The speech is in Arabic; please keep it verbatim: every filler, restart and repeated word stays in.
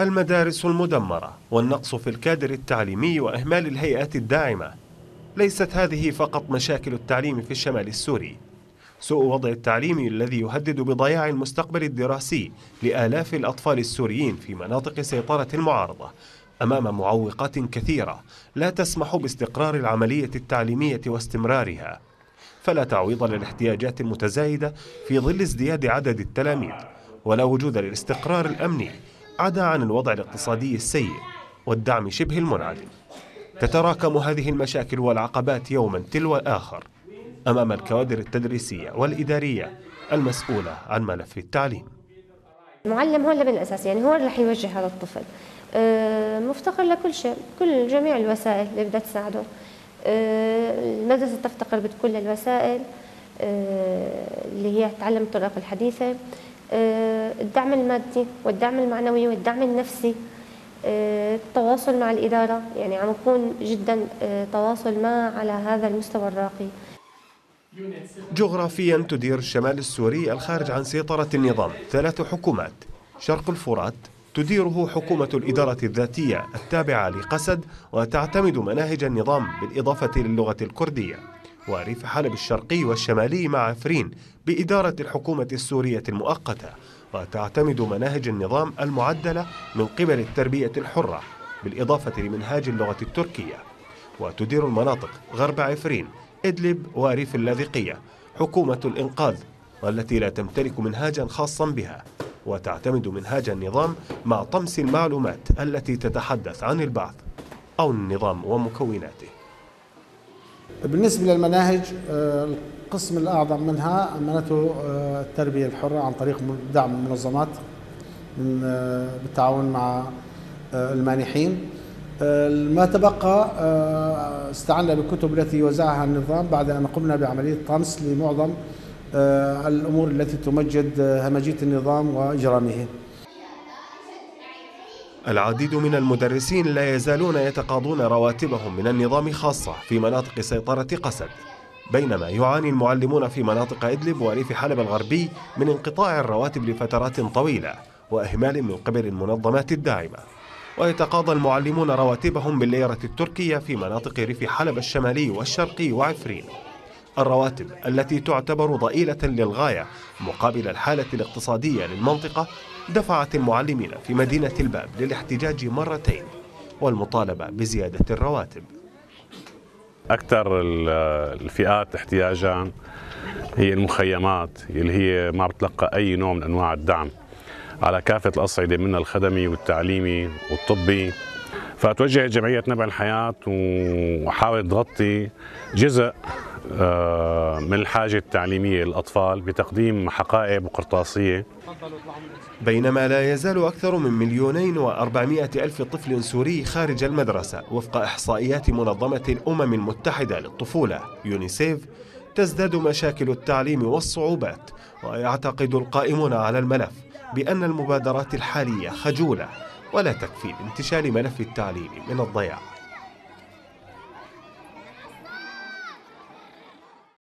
المدارس المدمرة والنقص في الكادر التعليمي وإهمال الهيئات الداعمة. ليست هذه فقط مشاكل التعليم في الشمال السوري. سوء وضع التعليم الذي يهدد بضياع المستقبل الدراسي لآلاف الأطفال السوريين في مناطق سيطرة المعارضة أمام معوقات كثيرة لا تسمح باستقرار العملية التعليمية واستمرارها، فلا تعويض للاحتياجات المتزايدة في ظل ازدياد عدد التلاميذ، ولا وجود للاستقرار الأمني عدا عن الوضع الاقتصادي السيء والدعم شبه المنعدم. تتراكم هذه المشاكل والعقبات يوما تلو الآخر أمام الكوادر التدريسية والإدارية المسؤولة عن ملف التعليم. المعلم هو اللي بالأساس، يعني هو اللي رح يوجه هذا الطفل، مفتقر لكل شيء، كل جميع الوسائل اللي بدها تساعده. المدرسة تفتقر بكل الوسائل اللي هي تعلم الطرق الحديثة، الدعم المادي والدعم المعنوي والدعم النفسي، التواصل مع الإدارة، يعني عم يكون جدا تواصل ما على هذا المستوى الراقي. جغرافيا تدير الشمال السوري الخارج عن سيطرة النظام ثلاث حكومات. شرق الفرات تديره حكومة الإدارة الذاتية التابعة لقسد وتعتمد مناهج النظام بالإضافة للغة الكردية، وريف حلب الشرقي والشمالي مع عفرين بإدارة الحكومة السورية المؤقتة وتعتمد مناهج النظام المعدلة من قبل التربية الحرة بالإضافة لمنهاج اللغة التركية. وتدير المناطق غرب عفرين، إدلب وريف اللاذقية حكومة الإنقاذ، والتي لا تمتلك منهاجا خاصا بها وتعتمد منهاج النظام مع طمس المعلومات التي تتحدث عن البعث أو النظام ومكوناته. بالنسبة للمناهج، القسم الأعظم منها أمانته التربية الحرة عن طريق دعم المنظمات بالتعاون مع المانحين. ما تبقى استعنا بالكتب التي وزعها النظام بعد أن قمنا بعملية طمس لمعظم الأمور التي تمجد همجية النظام وإجرامه. العديد من المدرسين لا يزالون يتقاضون رواتبهم من النظام خاصة في مناطق سيطرة قسد، بينما يعاني المعلمون في مناطق إدلب وريف حلب الغربي من انقطاع الرواتب لفترات طويلة وإهمال من قبل المنظمات الداعمة. ويتقاضى المعلمون رواتبهم بالليرة التركية في مناطق ريف حلب الشمالي والشرقي وعفرين، الرواتب التي تعتبر ضئيلة للغاية مقابل الحالة الاقتصادية للمنطقة دفعت المعلمين في مدينة الباب للاحتجاج مرتين والمطالبة بزيادة الرواتب. أكثر الفئات احتياجا هي المخيمات اللي هي ما بتلقى أي نوع من أنواع الدعم على كافة الأصعدة من الخدمي والتعليمي والطبي. فتوجه جمعية نبع الحياة وحاول تغطي جزء من الحاجة التعليمية للأطفال بتقديم حقائب وقرطاسية. بينما لا يزال أكثر من مليونين وأربعمائة ألف طفل سوري خارج المدرسة وفق إحصائيات منظمة الأمم المتحدة للطفولة يونيسيف، تزداد مشاكل التعليم والصعوبات. ويعتقد القائمون على الملف بأن المبادرات الحالية خجولة ولا تكفي لانتشال ملف التعليم من الضياع.